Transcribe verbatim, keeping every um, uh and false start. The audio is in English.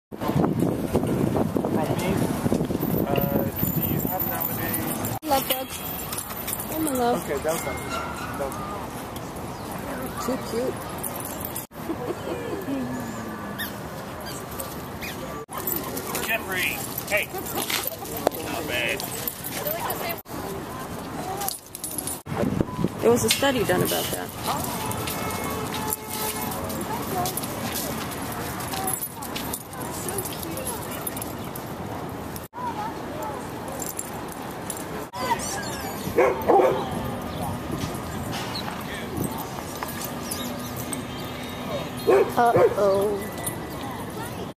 Puppies, uh, do you have nowadays? Love dogs. I'm in love. Okay, that was something. That was Too cute. Jeffrey, hey. Not bad. There was a study done about that. Uh-oh.